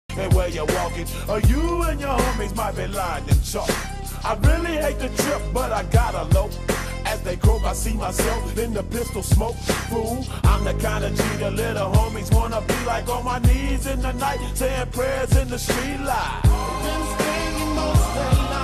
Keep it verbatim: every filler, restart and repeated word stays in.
And where you're walking, or you and your homies might be lying in chalk. I really hate the trip, but I gotta low. As they croak, I see myself in the pistol smoke. Fool, I'm the kind of G the little homies wanna be like, on my knees in the night, saying prayers in the street light. Been staying most of the night.